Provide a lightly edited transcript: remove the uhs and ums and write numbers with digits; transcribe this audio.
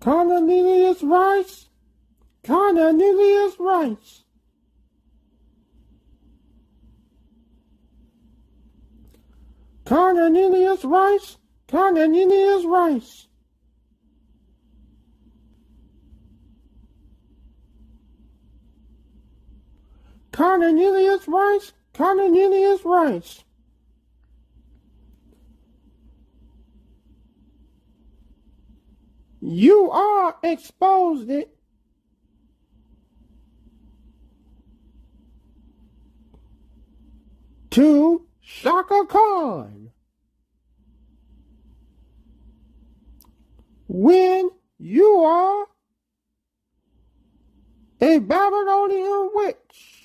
Cornelius Rice, Cornelius Rice. Cornelius Rice, Cornelius Rice. Cornelius Rice, Cornelius Rice. You are exposed it to Shaka Khan when you are a Babylonian witch.